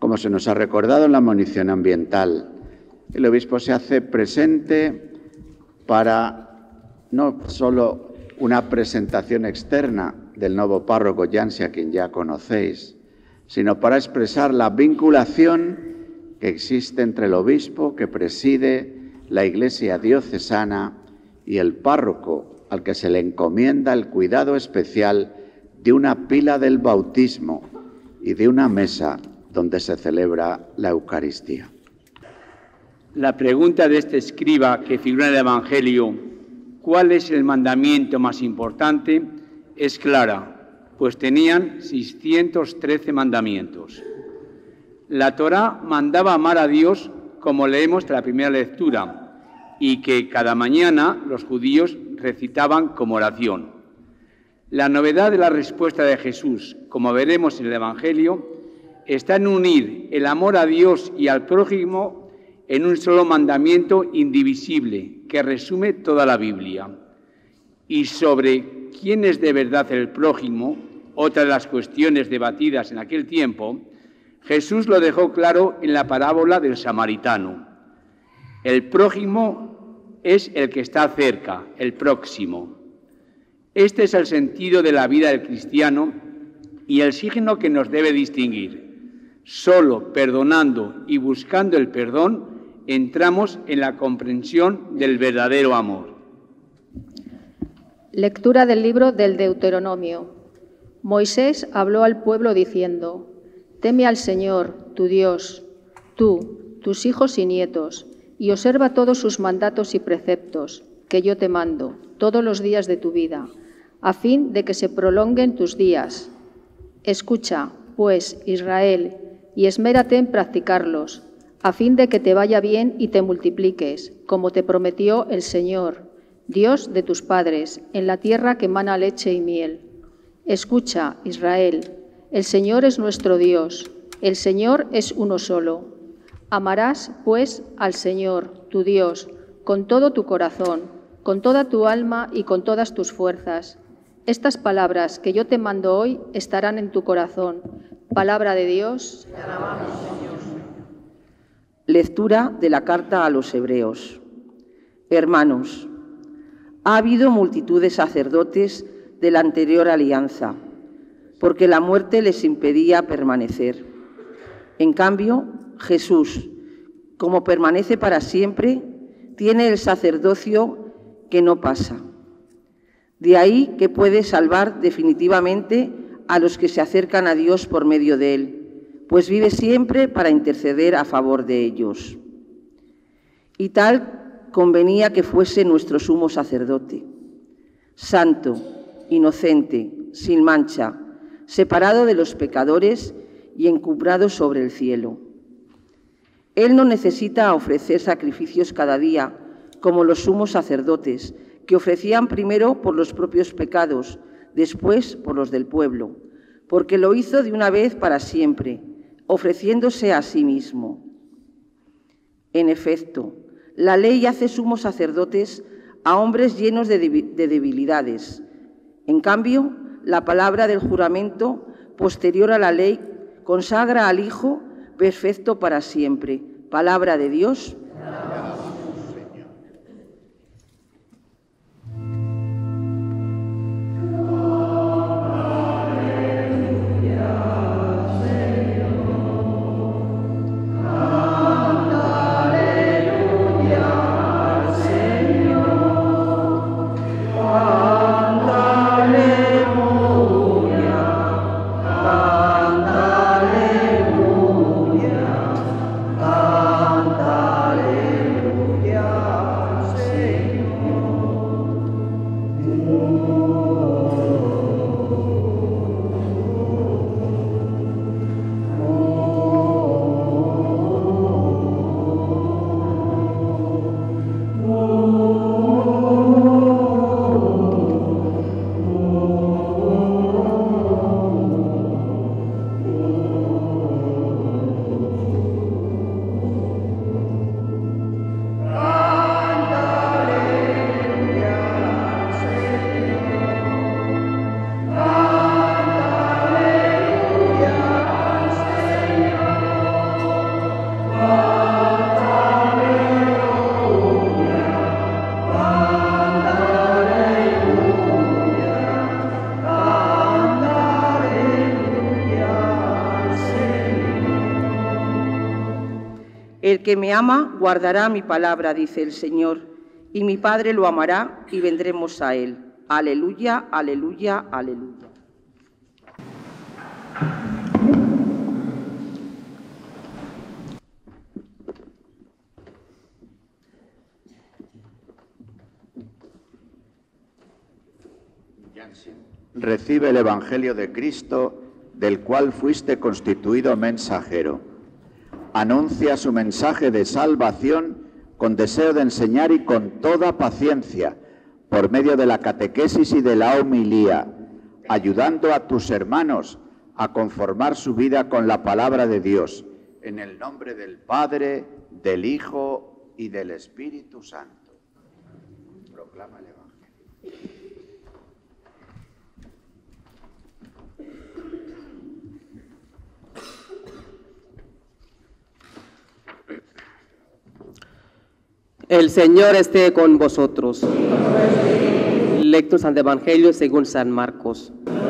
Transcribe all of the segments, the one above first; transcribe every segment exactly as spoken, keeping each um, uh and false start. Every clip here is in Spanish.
Como se nos ha recordado en la monición ambiental, el obispo se hace presente para no solo una presentación externa del nuevo párroco Yansi, a quien ya conocéis, sino para expresar la vinculación que existe entre el obispo que preside la Iglesia diocesana y el párroco al que se le encomienda el cuidado especial de una pila del bautismo y de una mesa donde se celebra la Eucaristía. La pregunta de este escriba que figura en el Evangelio, ¿cuál es el mandamiento más importante?, es clara, pues tenían seiscientos trece mandamientos. La Torá mandaba amar a Dios, como leemos en la primera lectura, y que cada mañana los judíos recitaban como oración. La novedad de la respuesta de Jesús, como veremos en el Evangelio, está en unir el amor a Dios y al prójimo en un solo mandamiento indivisible que resume toda la Biblia. Y sobre quién es de verdad el prójimo, otra de las cuestiones debatidas en aquel tiempo, Jesús lo dejó claro en la parábola del samaritano. El prójimo es el que está cerca, el próximo. Este es el sentido de la vida del cristiano y el signo que nos debe distinguir. Solo perdonando y buscando el perdón entramos en la comprensión del verdadero amor. Lectura del libro del Deuteronomio. Moisés habló al pueblo diciendo: Teme al Señor, tu Dios, tú, tus hijos y nietos, y observa todos sus mandatos y preceptos, que yo te mando, todos los días de tu vida, a fin de que se prolonguen tus días. Escucha, pues, Israel, y esmérate en practicarlos, a fin de que te vaya bien y te multipliques, como te prometió el Señor, Dios de tus padres, en la tierra que mana leche y miel. Escucha, Israel, el Señor es nuestro Dios, el Señor es uno solo. Amarás, pues, al Señor, tu Dios, con todo tu corazón, con toda tu alma y con todas tus fuerzas. Estas palabras que yo te mando hoy estarán en tu corazón. Palabra de Dios. Te alabamos, Señor. Lectura de la carta a los Hebreos. Hermanos, ha habido multitud de sacerdotes de la anterior alianza, porque la muerte les impedía permanecer. En cambio, Jesús, como permanece para siempre, tiene el sacerdocio que no pasa. De ahí que puede salvar definitivamente a los que se acercan a Dios por medio de él, pues vive siempre para interceder a favor de ellos. Y tal convenía que fuese nuestro sumo sacerdote, santo, inocente, sin mancha, separado de los pecadores y encumbrado sobre el cielo. Él no necesita ofrecer sacrificios cada día, como los sumos sacerdotes, que ofrecían primero por los propios pecados, después por los del pueblo, porque lo hizo de una vez para siempre, ofreciéndose a sí mismo. En efecto, la ley hace sumos sacerdotes a hombres llenos de debilidades. En cambio, la palabra del juramento, posterior a la ley, consagra al Hijo perfecto para siempre. Palabra de Dios. Canta, El que me ama guardará mi palabra, dice el Señor, y mi Padre lo amará y vendremos a él. Aleluya, aleluya, aleluya. Recibe el Evangelio de Cristo, del cual fuiste constituido mensajero. Anuncia su mensaje de salvación con deseo de enseñar y con toda paciencia, por medio de la catequesis y de la homilía, ayudando a tus hermanos a conformar su vida con la palabra de Dios, en el nombre del Padre, del Hijo y del Espíritu Santo. Proclama el Evangelio. El Señor esté con vosotros. Lectura del Evangelio según San Marcos.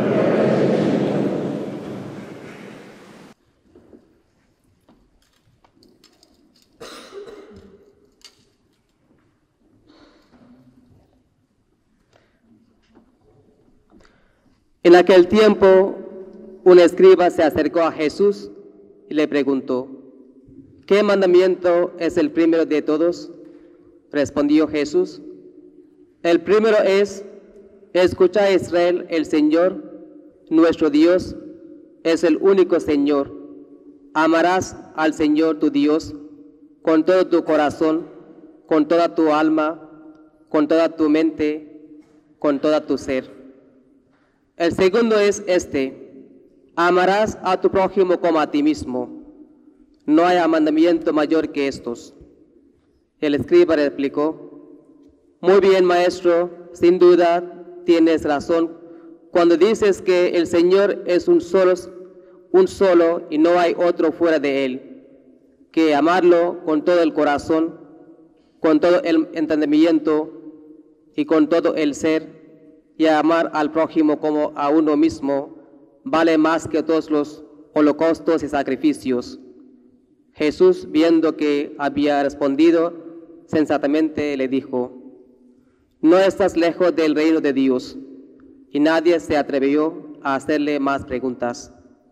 En aquel tiempo, un escriba se acercó a Jesús y le preguntó: ¿qué mandamiento es el primero de todos? Respondió Jesús: el primero es: escucha, Israel, el Señor, nuestro Dios, es el único Señor. Amarás al Señor tu Dios con todo tu corazón, con toda tu alma, con toda tu mente, con toda tu ser. El segundo es este: amarás a tu prójimo como a ti mismo. No hay mandamiento mayor que estos. El escriba replicó: muy bien, maestro, sin duda tienes razón cuando dices que el Señor es un solo, un solo y no hay otro fuera de él, que amarlo con todo el corazón, con todo el entendimiento y con todo el ser, y amar al prójimo como a uno mismo, vale más que todos los holocaustos y sacrificios. Jesús, viendo que había respondido sensatamente, le dijo: no estás lejos del reino de Dios. Y nadie se atrevió a hacerle más preguntas.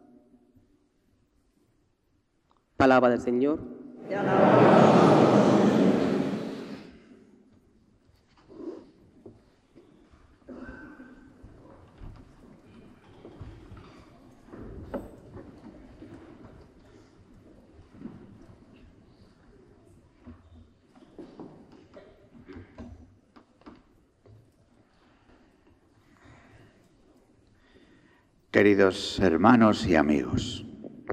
Palabra del Señor. Te alabamos. Queridos hermanos y amigos,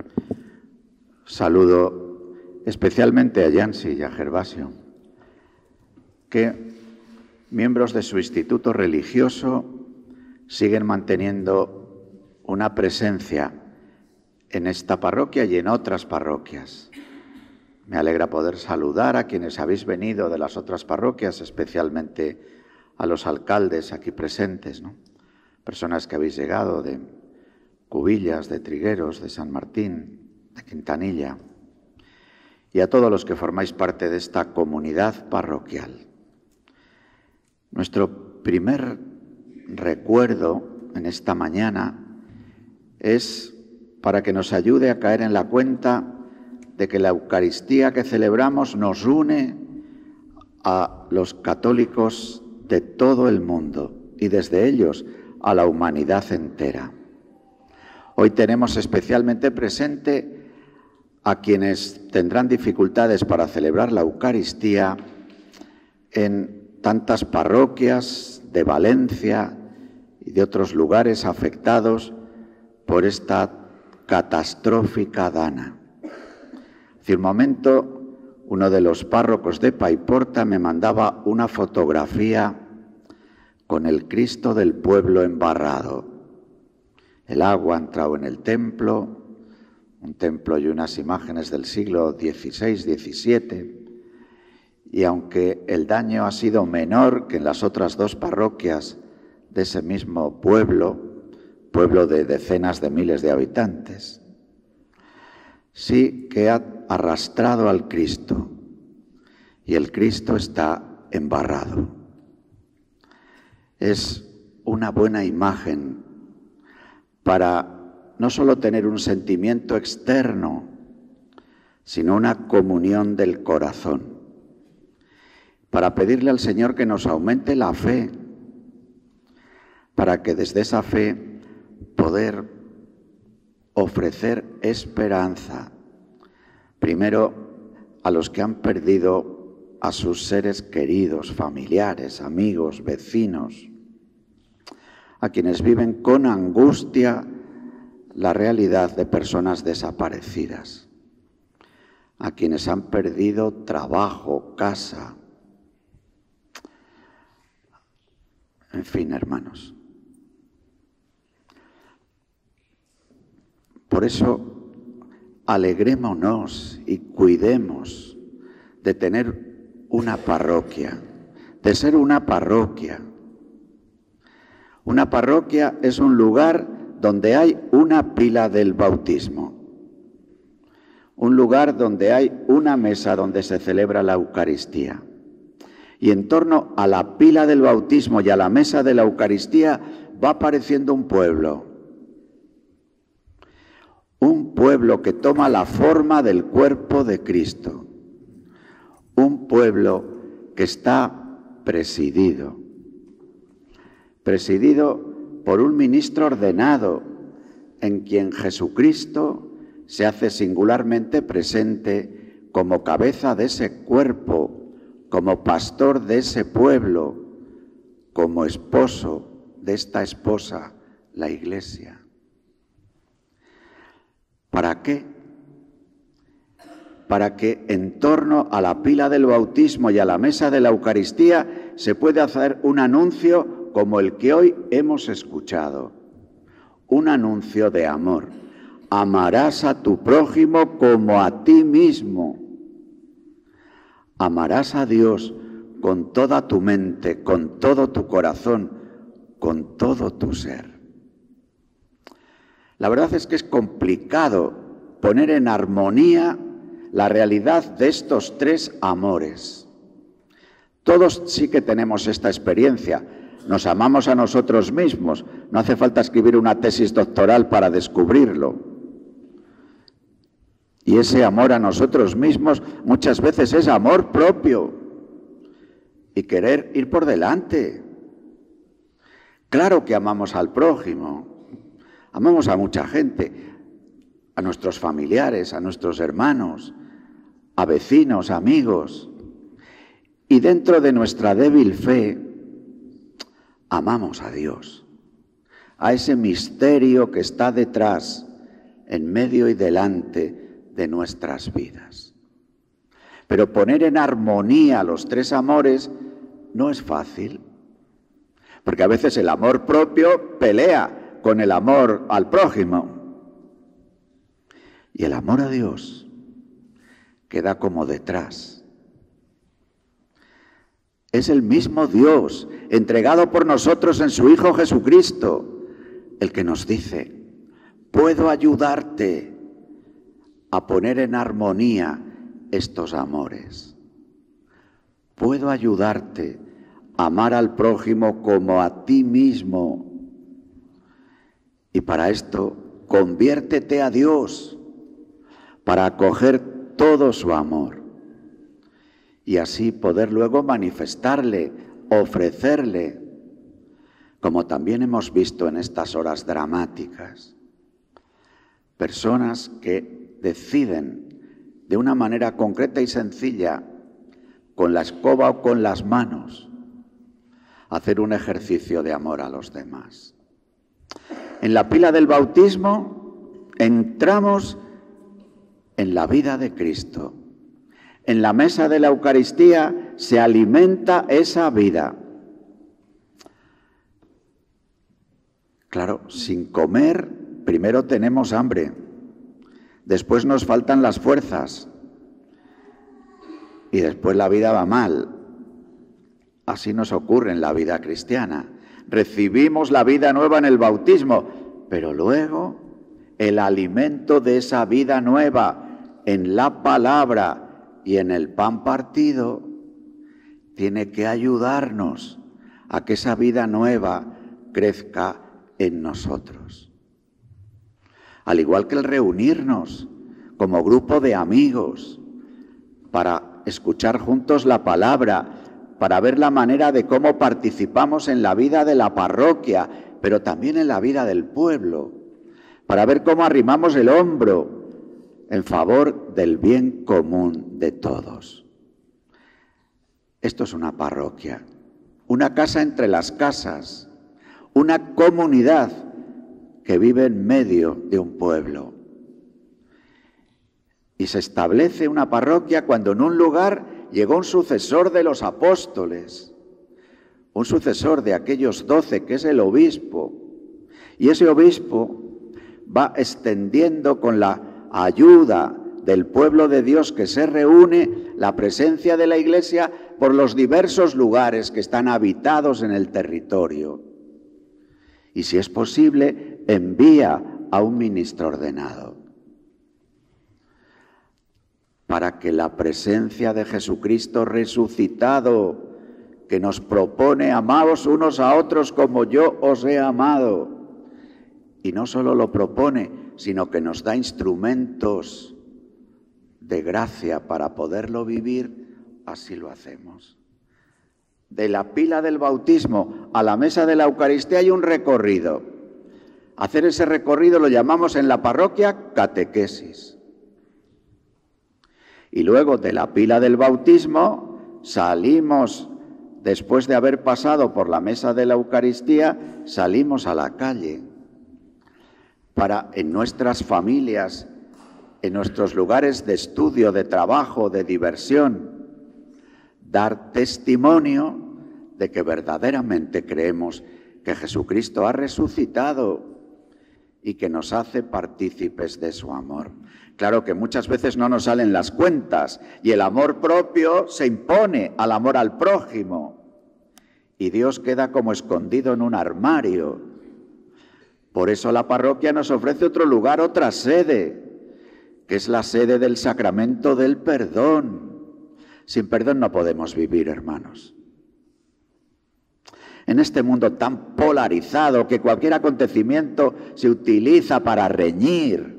saludo especialmente a Yancy y a Gervasio, que, miembros de su instituto religioso, siguen manteniendo una presencia en esta parroquia y en otras parroquias. Me alegra poder saludar a quienes habéis venido de las otras parroquias, especialmente a los alcaldes aquí presentes, ¿no? Personas que habéis llegado de Cubillas, de Trigueros, de San Martín, de Quintanilla, y a todos los que formáis parte de esta comunidad parroquial. Nuestro primer recuerdo en esta mañana es para que nos ayude a caer en la cuenta de que la Eucaristía que celebramos nos une a los católicos de todo el mundo y desde ellos a la humanidad entera. Hoy tenemos especialmente presente a quienes tendrán dificultades para celebrar la Eucaristía en tantas parroquias de Valencia y de otros lugares afectados por esta catastrófica dana. Hace un momento, uno de los párrocos de Paiporta me mandaba una fotografía con el Cristo del pueblo embarrado. El agua ha entrado en el templo, un templo y unas imágenes del siglo dieciséis diecisiete, y aunque el daño ha sido menor que en las otras dos parroquias de ese mismo pueblo, pueblo de decenas de miles de habitantes, sí que ha arrastrado al Cristo y el Cristo está embarrado. Es una buena imagen para no solo tener un sentimiento externo, sino una comunión del corazón, para pedirle al Señor que nos aumente la fe, para que desde esa fe poder ofrecer esperanza, primero a los que han perdido a sus seres queridos, familiares, amigos, vecinos, a quienes viven con angustia la realidad de personas desaparecidas, a quienes han perdido trabajo, casa. En fin, hermanos. Por eso, alegrémonos y cuidemos de tener una parroquia, de ser una parroquia. Una parroquia es un lugar donde hay una pila del bautismo, un lugar donde hay una mesa donde se celebra la Eucaristía. Y en torno a la pila del bautismo y a la mesa de la Eucaristía va apareciendo un pueblo. Un pueblo que toma la forma del cuerpo de Cristo. Un pueblo que está presidido. Presidido por un ministro ordenado en quien Jesucristo se hace singularmente presente como cabeza de ese cuerpo, como pastor de ese pueblo, como esposo de esta esposa, la Iglesia. ¿Para qué? Para que en torno a la pila del bautismo y a la mesa de la Eucaristía se pueda hacer un anuncio como el que hoy hemos escuchado. Un anuncio de amor. Amarás a tu prójimo como a ti mismo. Amarás a Dios con toda tu mente, con todo tu corazón, con todo tu ser. La verdad es que es complicado poner en armonía la realidad de estos tres amores. Todos sí que tenemos esta experiencia. Nos amamos a nosotros mismos. No hace falta escribir una tesis doctoral para descubrirlo. Y ese amor a nosotros mismos muchas veces es amor propio y querer ir por delante. Claro que amamos al prójimo. Amamos a mucha gente, a nuestros familiares, a nuestros hermanos, a vecinos, amigos. Y dentro de nuestra débil fe, amamos a Dios, a ese misterio que está detrás, en medio y delante de nuestras vidas. Pero poner en armonía los tres amores no es fácil, porque a veces el amor propio pelea con el amor al prójimo. Y el amor a Dios queda como detrás. Es el mismo Dios, entregado por nosotros en su Hijo Jesucristo, el que nos dice, puedo ayudarte a poner en armonía estos amores. Puedo ayudarte a amar al prójimo como a ti mismo. Y para esto, conviértete a Dios, para acoger todo su amor. Y así poder luego manifestarle, ofrecerle, como también hemos visto en estas horas dramáticas. Personas que deciden de una manera concreta y sencilla, con la escoba o con las manos, hacer un ejercicio de amor a los demás. En la pila del bautismo entramos en la vida de Cristo. En la mesa de la Eucaristía se alimenta esa vida. Claro, sin comer, primero tenemos hambre, después nos faltan las fuerzas y después la vida va mal. Así nos ocurre en la vida cristiana. Recibimos la vida nueva en el bautismo, pero luego el alimento de esa vida nueva en la palabra y en el pan partido, tiene que ayudarnos a que esa vida nueva crezca en nosotros. Al igual que el reunirnos como grupo de amigos para escuchar juntos la palabra, para ver la manera de cómo participamos en la vida de la parroquia, pero también en la vida del pueblo, para ver cómo arrimamos el hombro en favor del bien común de todos. Esto es una parroquia, una casa entre las casas, una comunidad que vive en medio de un pueblo. Y se establece una parroquia cuando en un lugar llegó un sucesor de los apóstoles, un sucesor de aquellos doce, que es el obispo. Y ese obispo va extendiendo con la ayuda del pueblo de Dios que se reúne, la presencia de la Iglesia por los diversos lugares que están habitados en el territorio. Y si es posible, envía a un ministro ordenado para que la presencia de Jesucristo resucitado, que nos propone amaos unos a otros como yo os he amado, y no solo lo propone, sino que nos da instrumentos de gracia para poderlo vivir, así lo hacemos. De la pila del bautismo a la mesa de la Eucaristía hay un recorrido. Hacer ese recorrido lo llamamos en la parroquia catequesis. Y luego de la pila del bautismo salimos, después de haber pasado por la mesa de la Eucaristía, salimos a la calle para en nuestras familias, en nuestros lugares de estudio, de trabajo, de diversión, dar testimonio de que verdaderamente creemos que Jesucristo ha resucitado y que nos hace partícipes de su amor. Claro que muchas veces no nos salen las cuentas y el amor propio se impone al amor al prójimo y Dios queda como escondido en un armario. Por eso la parroquia nos ofrece otro lugar, otra sede, que es la sede del sacramento del perdón. Sin perdón no podemos vivir, hermanos. En este mundo tan polarizado que cualquier acontecimiento se utiliza para reñir,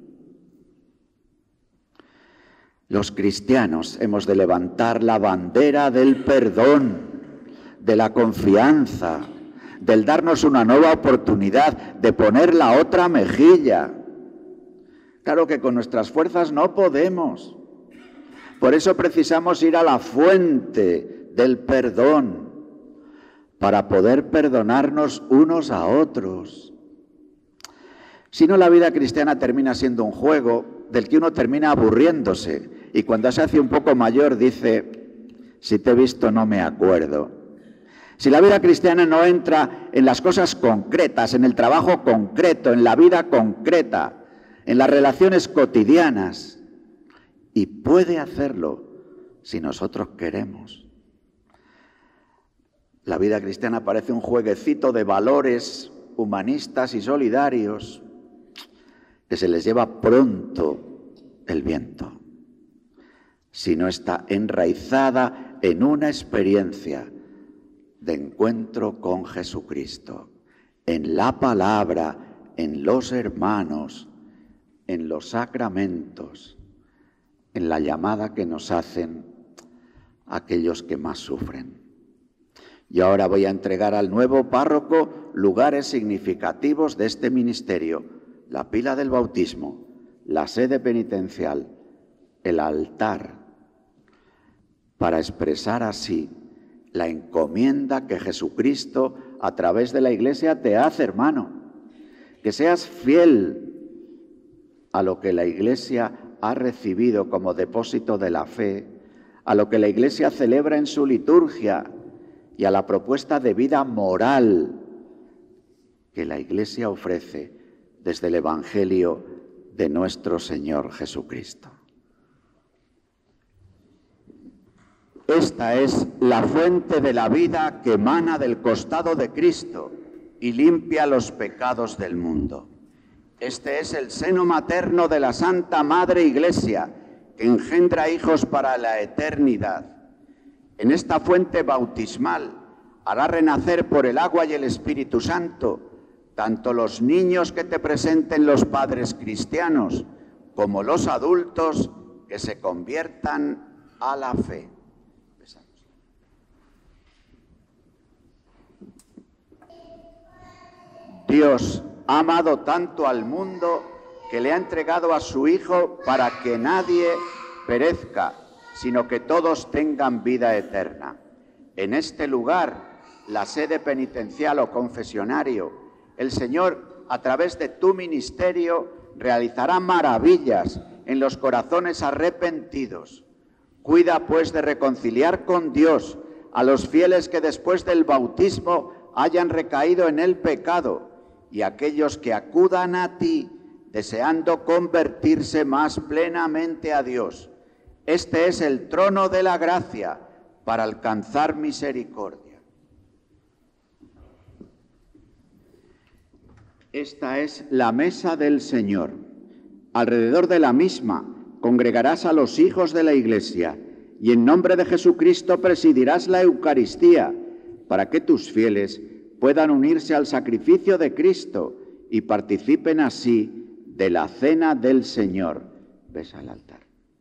los cristianos hemos de levantar la bandera del perdón, de la confianza, del darnos una nueva oportunidad, de poner la otra mejilla. Claro que con nuestras fuerzas no podemos. Por eso precisamos ir a la fuente del perdón, para poder perdonarnos unos a otros. Si no, la vida cristiana termina siendo un juego del que uno termina aburriéndose. Y cuando se hace un poco mayor dice, si te he visto no me acuerdo. Si la vida cristiana no entra en las cosas concretas, en el trabajo concreto, en la vida concreta, en las relaciones cotidianas, y puede hacerlo si nosotros queremos. La vida cristiana parece un jueguecito de valores humanistas y solidarios que se les lleva pronto el viento, si no está enraizada en una experiencia de encuentro con Jesucristo, en la palabra, en los hermanos, en los sacramentos, en la llamada que nos hacen aquellos que más sufren. Y ahora voy a entregar al nuevo párroco lugares significativos de este ministerio: la pila del bautismo, la sede penitencial, el altar, para expresar así la encomienda que Jesucristo a través de la Iglesia te hace, hermano. Que seas fiel a lo que la Iglesia ha recibido como depósito de la fe, a lo que la Iglesia celebra en su liturgia y a la propuesta de vida moral que la Iglesia ofrece desde el Evangelio de nuestro Señor Jesucristo. Esta es la fuente de la vida que emana del costado de Cristo y limpia los pecados del mundo. Este es el seno materno de la Santa Madre Iglesia, que engendra hijos para la eternidad, en esta fuente bautismal hará renacer por el agua y el Espíritu Santo tanto los niños que te presenten los padres cristianos como los adultos que se conviertan a la fe. Dios ha amado tanto al mundo que le ha entregado a su Hijo para que nadie perezca, sino que todos tengan vida eterna. En este lugar, la sede penitencial o confesionario, el Señor, a través de tu ministerio, realizará maravillas en los corazones arrepentidos. Cuida, pues, de reconciliar con Dios a los fieles que después del bautismo hayan recaído en el pecado y aquellos que acudan a ti deseando convertirse más plenamente a Dios. Este es el trono de la gracia para alcanzar misericordia. Esta es la mesa del Señor. Alrededor de la misma congregarás a los hijos de la Iglesia y en nombre de Jesucristo presidirás la Eucaristía para que tus fieles puedan unirse al sacrificio de Cristo y participen así de la cena del Señor. Ves al altar.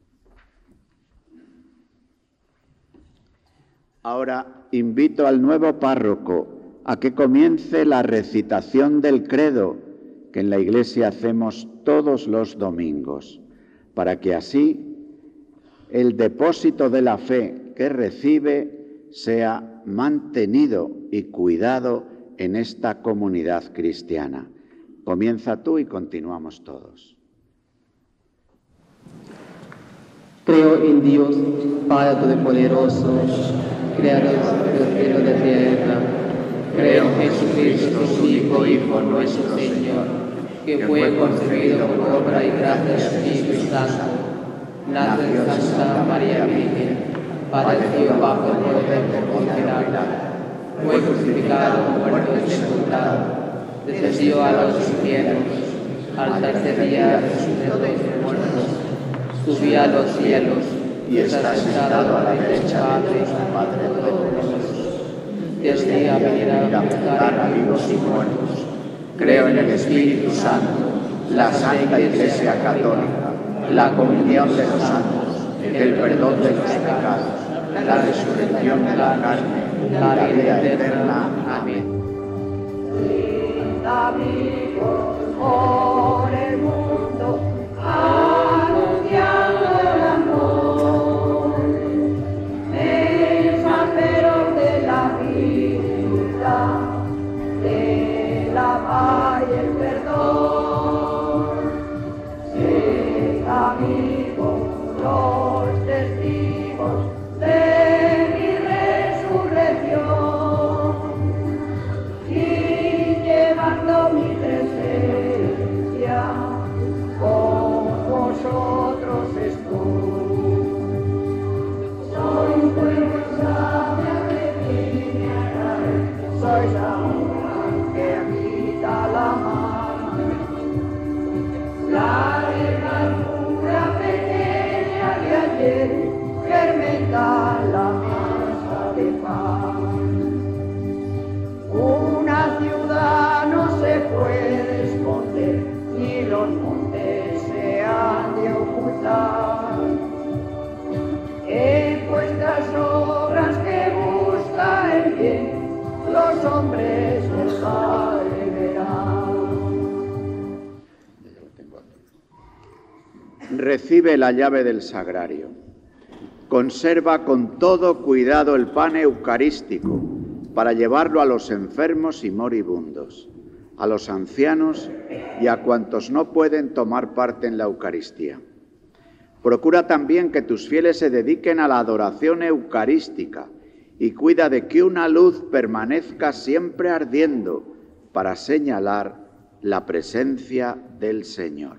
Ahora invito al nuevo párroco a que comience la recitación del credo que en la Iglesia hacemos todos los domingos, para que así el depósito de la fe que recibe sea mantenido y cuidado en esta comunidad cristiana. Comienza tú y continuamos todos. Creo en Dios, Padre Todopoderoso, Creador del cielo y de la tierra. Creo en Jesucristo, su único Hijo, nuestro Señor, que fue concebido por obra y gracia del Espíritu Santo. Nació de Santa María Virgen, padeció bajo el poder de Poncio Pilato, fue crucificado, muerto y sepultado. Descendió a los infiernos, al tercer día resucitó de los muertos, subió a los cielos y está sentado a la derecha de su Padre Todopoderoso. Desde a venir a juzgar a vivos y muertos. Creo en el Espíritu Santo, la Santa Iglesia Católica, la comunión de los santos, el perdón de los pecados, la resurrección de la carne, la vida eterna. Amén. Amigos por el mundo, anunciando el amor, mensajeros de la vida, de la paz y el perdón. Sed amigos, los testigos de mi resurrección. Mi presencia con vosotros estoy. Sois fuerza de mi Arae, sois agua que habita la mar. La levadura pequeña de ayer fermenta la masa de pan. Una ciudad no se puede esconder, ni los montes se han de ocultar. En vuestras obras que buscan el bien, los hombres el Padre verán. Recibe la llave del sagrario. Conserva con todo cuidado el pan eucarístico, para llevarlo a los enfermos y moribundos, a los ancianos y a cuantos no pueden tomar parte en la Eucaristía. Procura también que tus fieles se dediquen a la adoración eucarística y cuida de que una luz permanezca siempre ardiendo para señalar la presencia del Señor.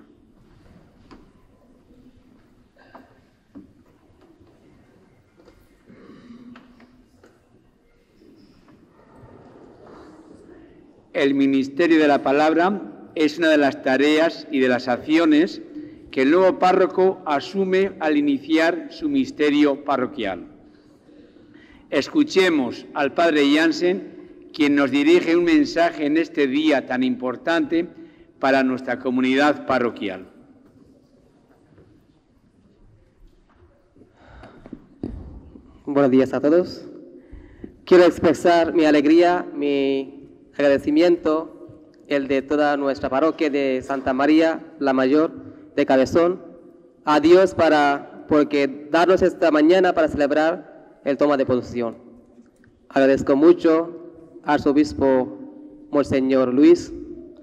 El ministerio de la palabra es una de las tareas y de las acciones que el nuevo párroco asume al iniciar su misterio parroquial. Escuchemos al Padre Jansen, quien nos dirige un mensaje en este día tan importante para nuestra comunidad parroquial. Buenos días a todos. Quiero expresar mi alegría, mi agradecimiento, el de toda nuestra parroquia de Santa María la Mayor de Cabezón, a Dios para, porque darnos esta mañana para celebrar el toma de posesión. Agradezco mucho al arzobispo Monseñor Luis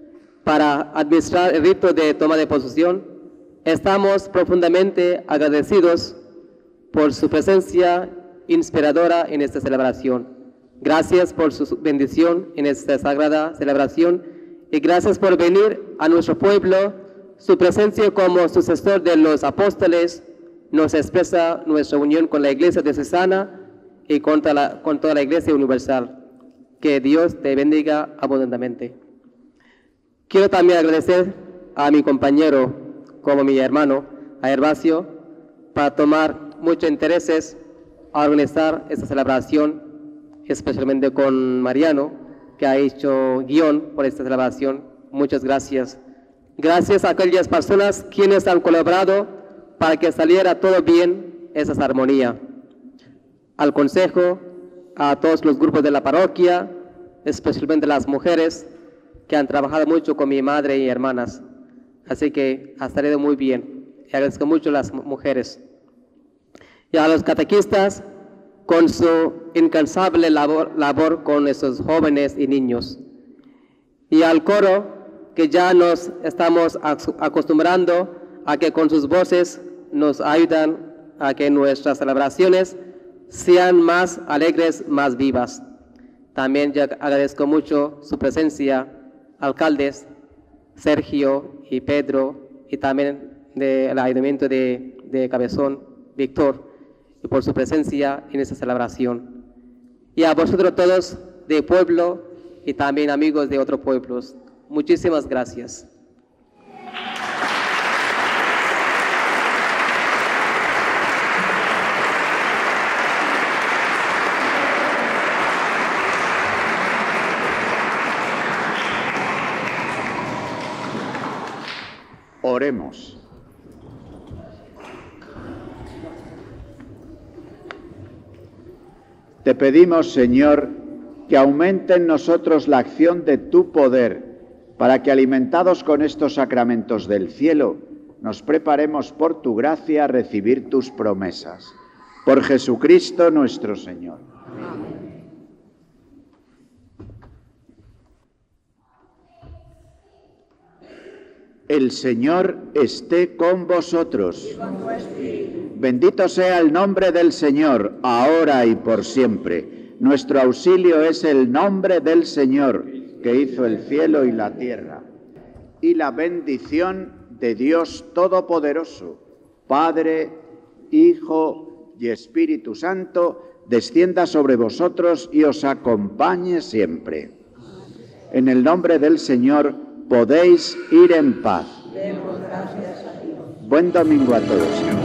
para administrar el rito de toma de posesión. Estamos profundamente agradecidos por su presencia inspiradora en esta celebración. Gracias por su bendición en esta sagrada celebración y gracias por venir a nuestro pueblo. Su presencia como sucesor de los apóstoles nos expresa nuestra unión con la Iglesia diocesana y con toda la, con toda la Iglesia universal. Que Dios te bendiga abundantemente. Quiero también agradecer a mi compañero, como mi hermano, a Herbacio, para tomar muchos intereses a organizar esta celebración, especialmente con Mariano, que ha hecho guión por esta celebración. Muchas gracias. Gracias a aquellas personas quienes han colaborado para que saliera todo bien esa armonía. Al consejo, a todos los grupos de la parroquia, especialmente las mujeres que han trabajado mucho con mi madre y hermanas. Así que ha salido muy bien. Y agradezco mucho a las mujeres. Y a los catequistas con su incansable labor, labor con esos jóvenes y niños. Y al coro, que ya nos estamos acostumbrando a que con sus voces nos ayudan a que nuestras celebraciones sean más alegres, más vivas. También ya agradezco mucho su presencia, alcaldes, Sergio y Pedro, y también del Ayuntamiento de, de Cabezón, Víctor, y por su presencia en esta celebración. Y a vosotros todos de pueblo y también amigos de otros pueblos, muchísimas gracias. Oremos. Te pedimos, Señor, que aumente en nosotros la acción de tu poder, para que, alimentados con estos sacramentos del cielo, nos preparemos por tu gracia a recibir tus promesas. Por Jesucristo nuestro Señor. Amén. El Señor esté con vosotros. Bendito sea el nombre del Señor, ahora y por siempre. Nuestro auxilio es el nombre del Señor, que hizo el cielo y la tierra. Y la bendición de Dios Todopoderoso, Padre, Hijo y Espíritu Santo, descienda sobre vosotros y os acompañe siempre. En el nombre del Señor podéis ir en paz. Buen domingo a todos.